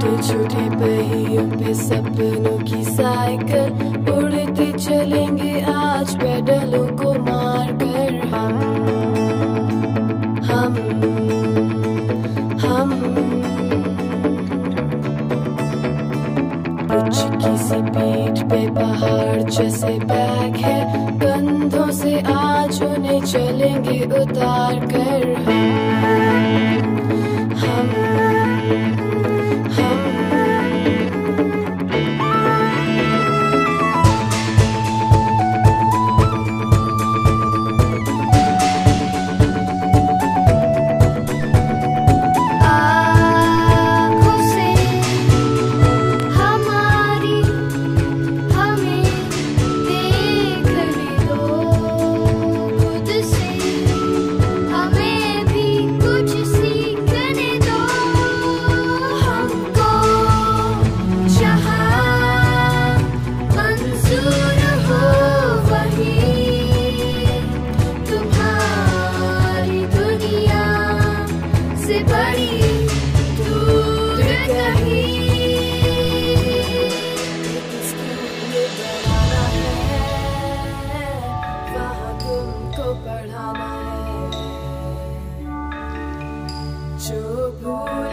छोटे पहियों पे सपनों की साइकिल उड़ते चलेंगे आज पेडलों को मारकर हम पुचकी सी पीठ पे पहाड़ जैसे बैग है कंधों से आज उन्हें चलेंगे उतार कर हम बढ़ाना है जो भूल